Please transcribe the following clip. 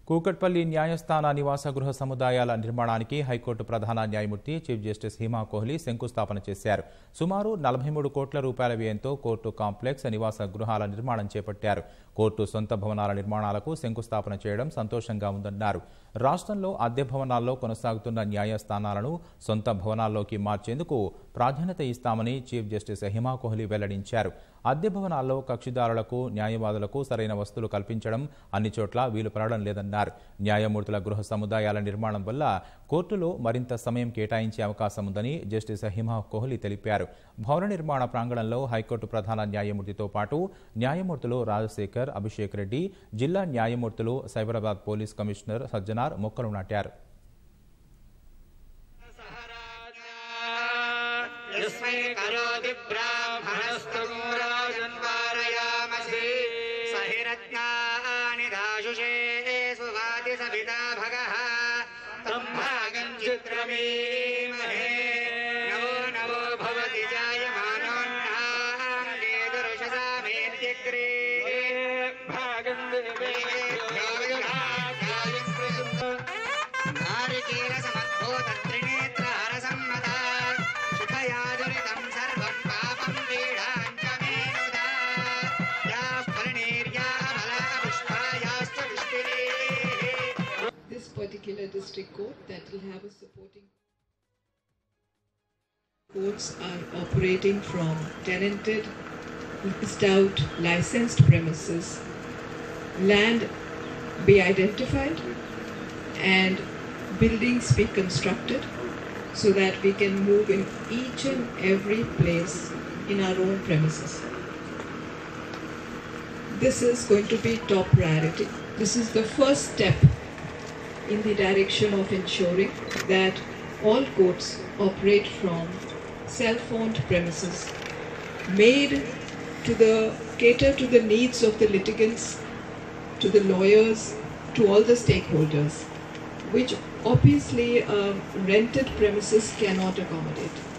కూకట్పల్లి న్యాయస్థాన నివాస గృహ సముదాయాల నిర్మాణానికి హైకోర్టు ప్రధాన న్యాయమూర్తి చీఫ్ జస్టిస్ హిమా కోహ్లీ శంకుస్థాపన చేశారు. సుమారు 43 కోట్ల రూపాయల వ్యయంతో కోర్టు కాంప్లెక్స్ నివాస గృహాల నిర్మాణం చేపట్టారు. కోర్టు సొంత భవనాల నిర్మాణాలకు శంకుస్థాపన చేయడం సంతోషంగా ఉందన్నారు. రాష్ట్రంలో అద్దె భవనాల్లో కొనసాగుతున్న న్యాయస్థానాలను సొంత భవనాల్లోకి మార్చేందుకు ప్రాధాన్యత ఇస్తామని చీఫ్ జస్టిస్ హిమా కోహ్లీ వెల్లడించారు. అద్దె భవనాల్లో కక్షిదారులకు న్యాయవాదులకు సరైన వసతులు కల్పించడం అన్ని చోట్ల వీలు పడడం లేదన్నారు. న్యాయమూర్తుల గృహ సముదాయాల నిర్మాణం వల్ల కోర్టులో మరింత సమయం కేటాయించే అవకాశం ఉందని జస్టిస్ హిమా కోహ్లీ తెలిపారు. భవన నిర్మాణ ప్రాంగణంలో హైకోర్టు ప్రధాన న్యాయమూర్తితో పాటు న్యాయమూర్తులు రాజశేఖర్, అభిషేక్ రెడ్డి, జిల్లా న్యాయమూర్తులు, సైబరాబాద్ పోలీస్ కమిషనర్ సజ్జనార్ మొక్కలు నాటారు. This particular district court that will have a supporting courts are operating from tenanted, leased out, licensed premises. Land be identified and buildings be constructed so that we can move in each and every place in our own premises. This is going to be top priority. This is the first step in the direction of ensuring that all courts operate from self-owned premises, made to cater to the needs of the litigants, to the lawyers, to all the stakeholders, which obviously rented premises cannot accommodate.